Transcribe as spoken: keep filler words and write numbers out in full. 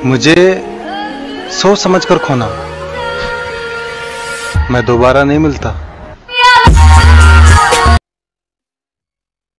मुझे सोच समझ कर खोना, मैं दोबारा नहीं मिलता।